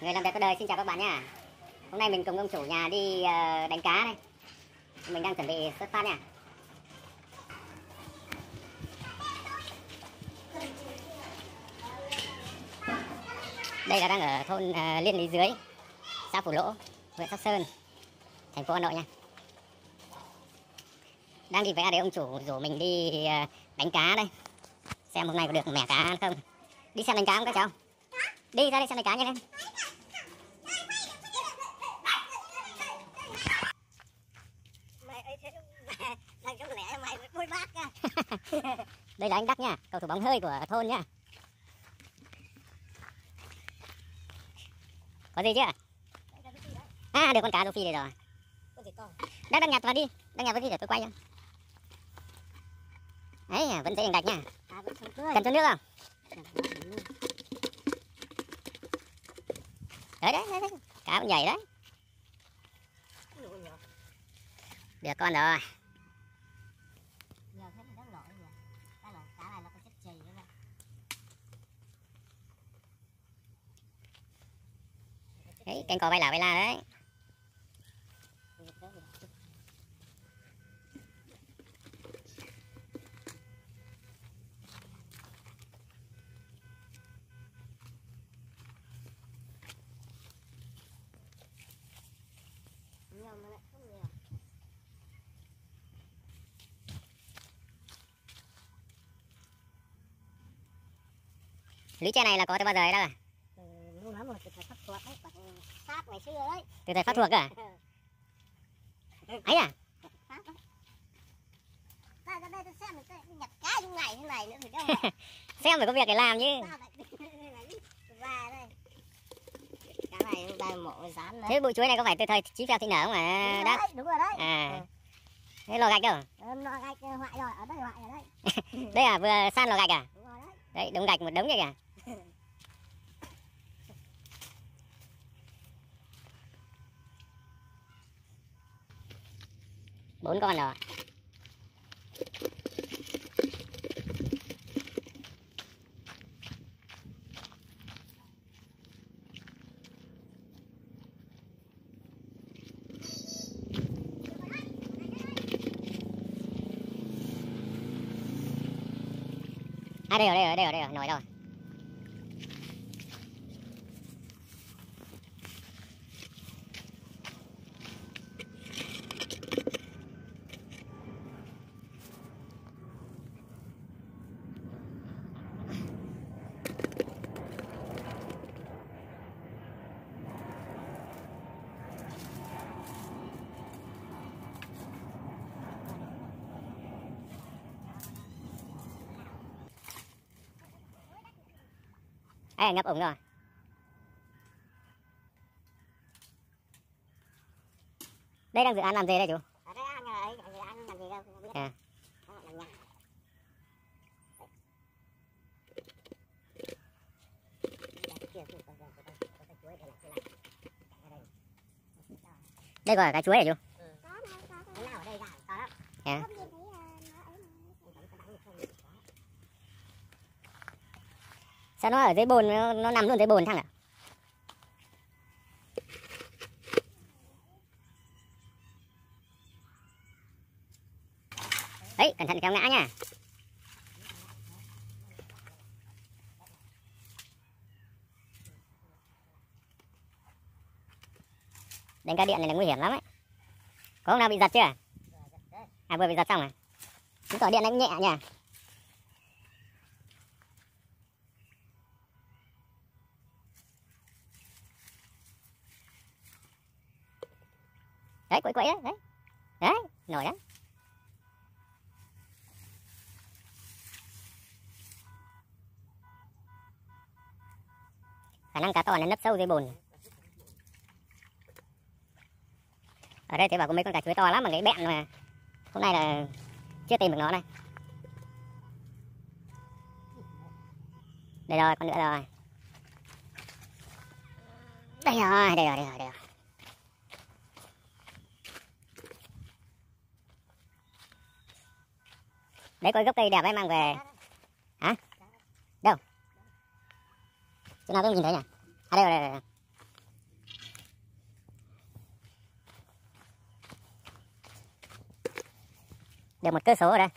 Người làm việc có đời xin chào các bạn nhá. Hôm nay mình cùng ông chủ nhà đi đánh cá đây. Mình đang chuẩn bị xuất phát nha. Đây là đang ở thôn Liên Lý Dưới, xã Phủ Lỗ, huyện Sóc Sơn, thành phố Hà Nội nha. Đang đi vẽ để ông chủ rủ mình đi đánh cá đây. Xem hôm nay có được mẻ cá ăn không. Đi xem đánh cá không các cháu? Đi ra đây xem đánh cá nha em. Đây là anh Đắc nha, cầu thủ bóng hơi của thôn nha. Có gì chứ? À, được con cá rô phi đây rồi. Đắc nhặt vào đi, Đắc nhặt vào đi để tôi quay cho. Đấy, vẫn thấy anh Đạch nha. Cần cho nước không? Đấy, cá cũng nhảy đấy. Được con rồi. Đấy, canh cò bay lả bay la đấy. Lý tre này là có từ bao giờ đấy đâu à? Lúc đó từ thời Pháp thuộc đấy, Pháp ngày xưa đấy. Từ thời Pháp thuộc à? Ấy à? Pháp đấy. Ra đây tôi xem tôi nhặt cá trong ngày thế này nữa thì đâu mà. Xem phải có việc để làm chứ. Và đây. Cá này đây mộ rán đấy. Thế bụi chuối này có phải từ thời Chí Phèo Thị Nở không à? Đấy, đúng rồi đấy. À. Thế lò gạch đâu? Lò gạch hoại rồi, ở đây hoại rồi đấy. Đây à, vừa san lò gạch à? Đúng rồi đấy. Đấy, đống gạch một đống vậy kìa. 4 con rồi. À đây rồi, nổi rồi. Ê, ngập ủng rồi. Đây đang dự án làm gì đây chú? Ở đây ăn ấy, dự án làm gì đâu, không biết. À. Đây gọi là cá chuối hả chú? Cái nào ở đây to lắm. À. Sao nó ở dưới bồn, nó nằm luôn dưới bồn thằng ạ? Đấy, cẩn thận kéo ngã nha. Đánh cá điện này là nguy hiểm lắm ấy. Có hôm nào bị giật chưa? À, vừa bị giật xong à? Chứng tỏ điện nó nhẹ nha. Đấy, quậy đấy, đấy. Đấy, nổi đấy. Khả năng cá to này nấp sâu dưới bùn. Ở đây thì bảo có mấy con cá chuối to lắm mà cái bẹn mà hôm nay là chưa tìm được nó đây. Đây rồi, con nữa rồi. Đây rồi. Đấy, có gốc cây đẹp ấy, mang về. Hả? Đâu? Chỗ nào tôi không nhìn thấy nhỉ? À đây rồi. Được một cơ số ở đây.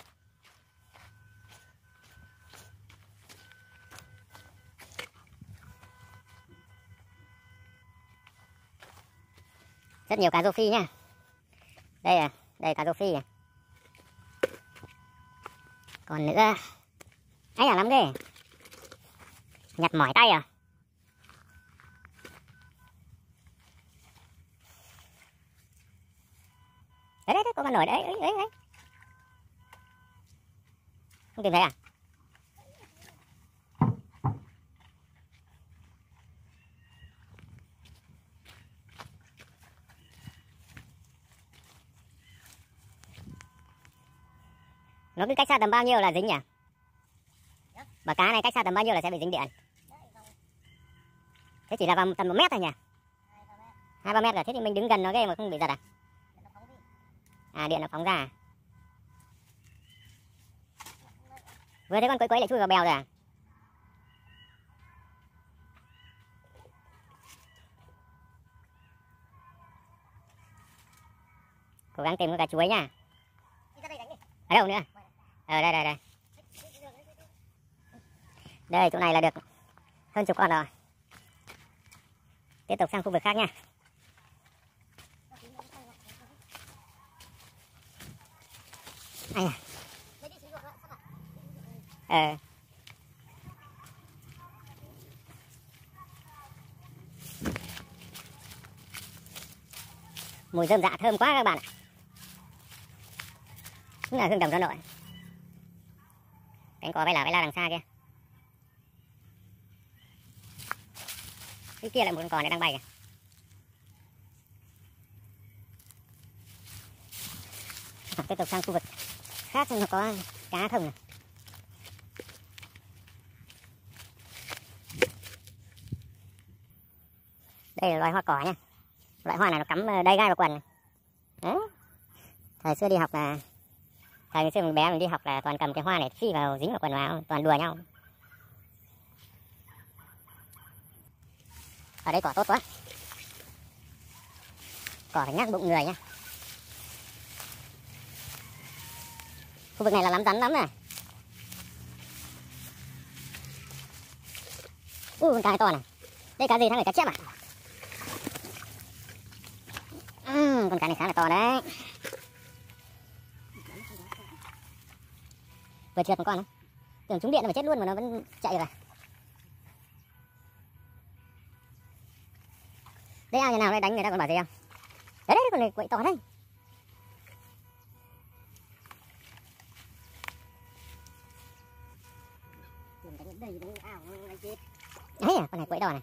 Rất nhiều cá rô phi nha. Đây cá rô phi này. Còn nữa. Ấy là lắm ghê. Nhặt mỏi tay à. Đấy, có con nổi đấy, đấy. Không tìm thấy à? Nó cứ cách xa tầm bao nhiêu là dính nhỉ? Bà cá này cách xa tầm bao nhiêu là sẽ bị dính điện? Thế chỉ là vào tầm 1 mét thôi nhỉ? 2-3 mét rồi, thế thì mình đứng gần nó ghê mà không bị giật à? À, điện nó phóng ra. Vừa thấy con quấy lại chui vào bèo rồi à? Cố gắng tìm con cá chuối nha. Ở đâu nữa? Đây. Đây, chỗ này là được hơn chục con rồi. Tiếp tục sang khu vực khác nha. Ai à? Mùi rơm dạ thơm quá các bạn ạ. Đúng là hương đồng cho nội. Cánh cò bay lao đằng xa kia. Cái kia lại một con cò này đang bay kìa. Tiếp tục sang khu vực khác xem nó có cá không này. Đây là loài hoa cỏ nha. Loại hoa này nó cắm đầy gai vào quần. Đấy. Thời xưa đi học là ngày xưa mình bé mình đi học là toàn cầm cái hoa này phi vào dính vào quần vào, toàn đùa nhau. Ở đây cỏ tốt quá. Cỏ phải nhắc bụng người nha. Khu vực này là lắm rắn lắm này. Con cá này to này. Đây cá gì thằng này, cá chép à? Con cá này khá là to đấy. Vừa trượt một con đó. Tưởng trúng điện nó phải chết luôn mà nó vẫn chạy rồi. Đấy, ao nhà nào đây đánh người ta còn bảo gì không? Đấy, con này quậy to đấy. Đấy à, con này quậy to này.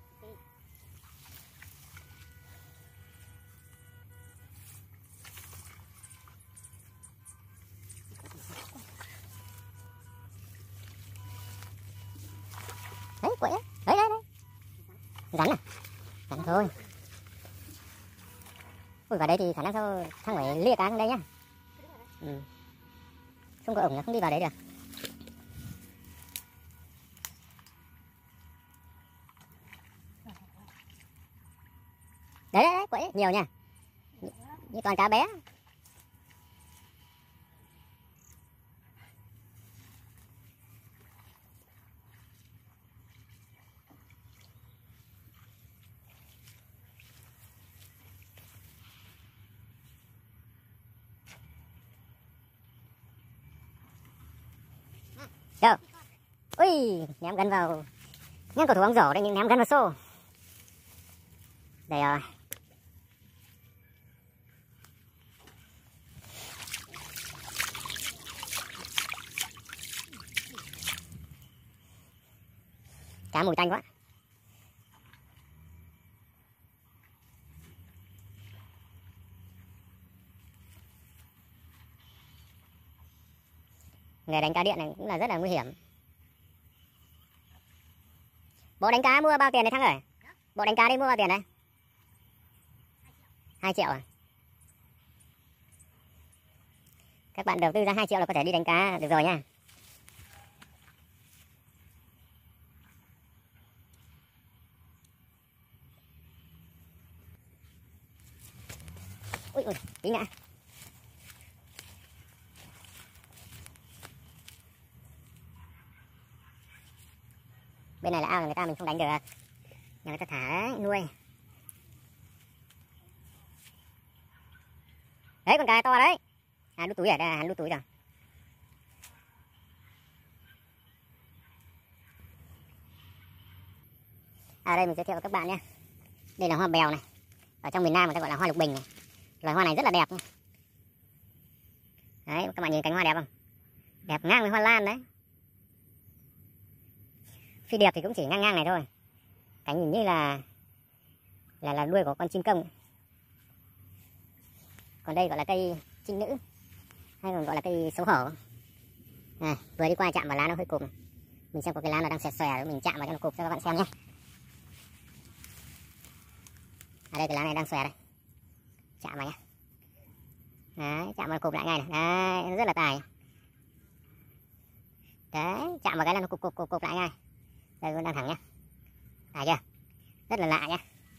Đấy, quậy đấy. Đấy. Rắn à? Rắn thôi. Ui, vào đây thì khả năng sao thằng phải lia cá sang đây nhá. Không có ổng là không đi vào đấy được. Đấy, quậy nhiều nha. Như toàn cá bé. Đâu? Ui, ném gần vào nhang cầu thủ bóng rổ đây, nhưng ném gần vào xô. Đây rồi. Cá mùi tanh quá. Nghề đánh cá điện này cũng là rất là nguy hiểm. Bộ đánh cá mua bao tiền đấy Thắng ơi? Bộ đánh cá đi mua bao tiền đấy? 2 triệu à? Các bạn đầu tư ra 2 triệu là có thể đi đánh cá được rồi nha. Ui, tí ngã. Bên này là ao người ta mình không đánh được, nhà người ta thả nuôi. Đấy con cá to đấy. À đút túi ở đây, hắn đút túi rồi. À đây mình giới thiệu với các bạn nhé. Đây là hoa bèo này. Ở trong miền Nam người ta gọi là hoa lục bình này. Loài hoa này rất là đẹp nhé. Đấy, các bạn nhìn cánh hoa đẹp không? Đẹp ngang với hoa lan đấy. Phi điệp thì cũng chỉ ngang ngang này thôi. Cánh nhìn như là đuôi của con chim công. Còn đây gọi là cây trinh nữ, hay còn gọi là cây xấu hổ. À, vừa đi qua chạm vào lá nó hơi cụp này. Mình xem có cái lá nó đang xòe xòe, mình chạm vào cho nó cụp cho các bạn xem nhé. À đây cái lá này đang xòe đây. Chạm vào nhé. Đấy, chạm vào cụp lại ngay này. Đấy, nó rất là tài. Đấy, chạm vào cái là nó cụp lại ngay. Đây vẫn đang thẳng nhá. À chưa? Rất là lạ nhá.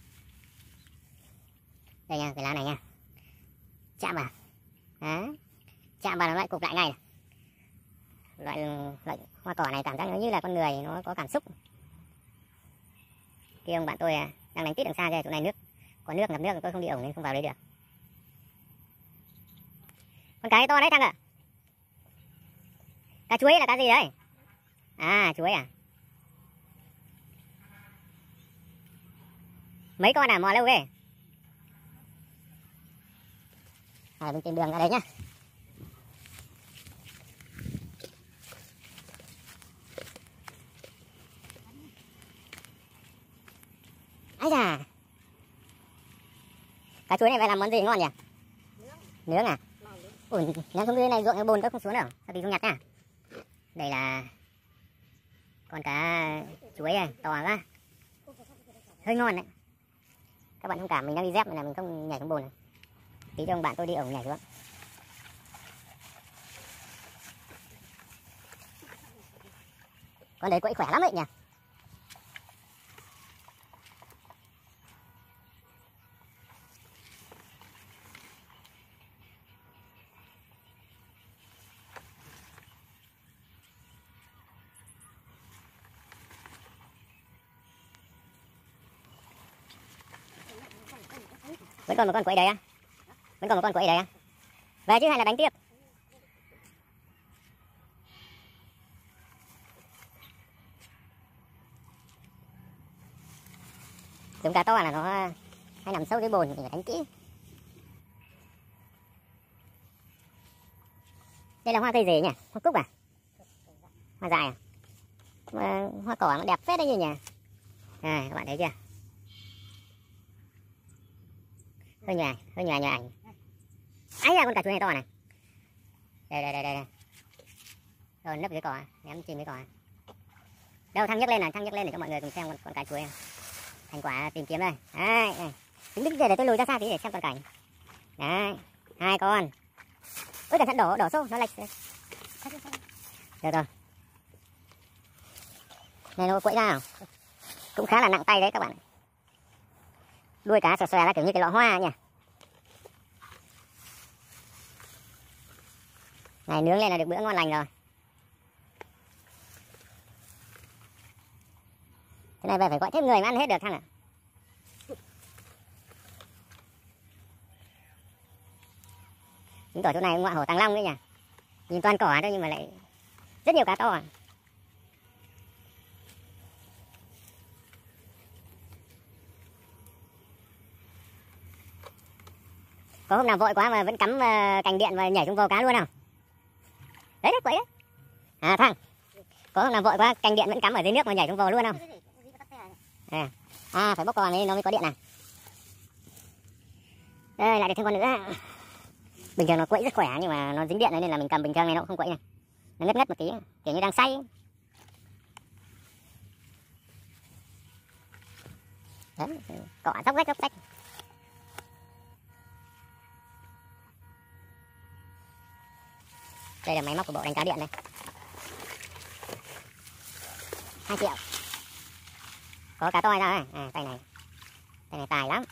Đây nha, cái lá này nha. Chạm vào. Đấy. Chạm vào nó lại cụp lại ngay này. Loại hoa cỏ này cảm giác như là con người nó có cảm xúc. Kia ông bạn tôi đang đánh tít đằng xa kia, chỗ này nước có nước, ngập nước tôi không đi ổng nên không vào đây được. Con cá to đấy Thăng ạ. Cá chuối là cá gì đấy? À chuối à? Mấy con à, mò lâu ghê. À, mình tìm đường ra đấy nhá. Ái da. Cá chuối này phải làm món gì ngon nhỉ? Nướng à? Ủa, ném xuống dưới này ruộng cái bồn tôi không xuống đâu. Sao thì không nhặt nha. Đây là con cá chuối này, to quá. Hơi ngon đấy. Các bạn thông cảm, mình đang đi dép nên là mình không nhảy xuống bồn này. Tí cho ông bạn tôi đi ổng nhảy xuống. Con đấy quẫy khỏe lắm đấy nhỉ. Vẫn còn một con quẫy đấy à? Vẫn còn một con quẫy đấy à? Về chứ hay là đánh tiếp? Giống cá to là nó hay nằm sâu dưới bồn, mình phải đánh kỹ. Đây là hoa cây gì nhỉ? Hoa cúc à? Hoa dại à? Mà hoa cỏ nó đẹp phết đấy nhỉ? À, các bạn thấy chưa? Hơi nhòe ảnh. Ấy là con cà chuối này to này. Đây. Rồi nấp dưới cỏ, ném chìm dưới cỏ. Đâu Thăng nhấc lên để cho mọi người cùng xem con cà chuối này. Thành quả tìm kiếm đây. Đấy, này. Đứng để tôi lùi ra xa tí để xem toàn cảnh. Đấy, 2 con. Ôi cẩn thận đổ sâu, nó lệch. Được rồi. Này nó quậy ra nào. Cũng khá là nặng tay đấy các bạn. Đuôi cá xòe ra kiểu như cái lọ hoa nhỉ. Này nướng lên là được bữa ngon lành rồi. Thế này về phải gọi thêm người mới ăn hết được Thăng ạ. Chứng tỏ chỗ này ngoại hổ Tàng Long đấy nhỉ. Nhìn toàn cỏ thôi nhưng mà lại rất nhiều cá to. Có hôm nào vội quá mà vẫn cắm cành điện và nhảy xuống vồ cá luôn không? Đấy quậy đấy. À Thăng, có hôm nào vội quá cành điện vẫn cắm ở dưới nước mà nhảy xuống vồ luôn không? À phải bóc con ấy nó mới có điện à? Đây lại được thêm con nữa. Bình thường nó quậy rất khỏe nhưng mà nó dính điện nên là mình cầm bình thường này nó cũng không quậy này. Nó ngất một tí, kiểu như đang say. Đấy, cọ dốc rách. Đây là máy móc của bộ đánh cá điện đây. 2 triệu. Có cá to ra này. À, tay này tài lắm.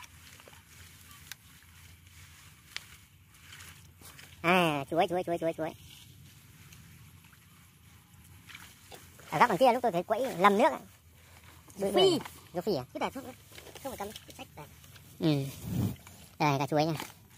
À, chuối. Ở góc đằng kia lúc tôi thấy quẫy lầm nước. Phi. Gấu phi à? Cái này không phải cầm cái sách này. Ừ. Đây cà chuối nha.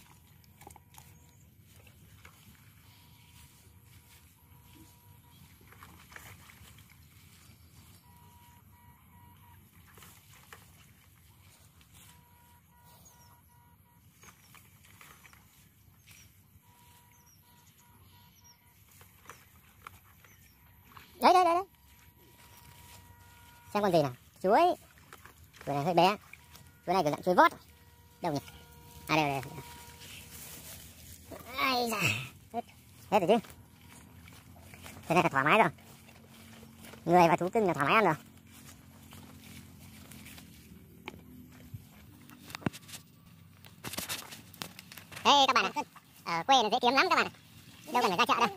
Đấy đấy đấy đấy. Xem con gì nào. Chuối. Chuối này hơi bé. Chuối này kiểu dạng chuối vót. Đâu nhỉ? À đây đây. Ai da. Hết rồi chứ. Thế này là thoải mái rồi. Người và thú cưng là thoải mái ăn rồi. Ê các bạn ạ, ở quê là dễ kiếm lắm các bạn ạ. Đâu cần phải ra chợ đâu.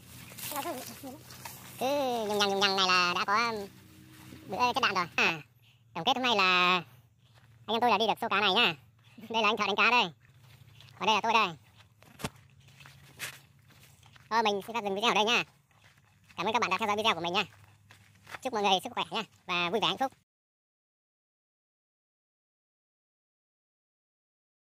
Cứ nhùng nhằng này là đã có bữa chất đạm rồi. À, tổng kết hôm nay là anh em tôi là đi được số cá này nhá. Đây là anh thợ đánh cá đây. Còn đây là tôi đây. Thôi mình xin phép dừng video ở đây nha. Cảm ơn các bạn đã theo dõi video của mình nha. Chúc mọi người sức khỏe nha và vui vẻ hạnh phúc.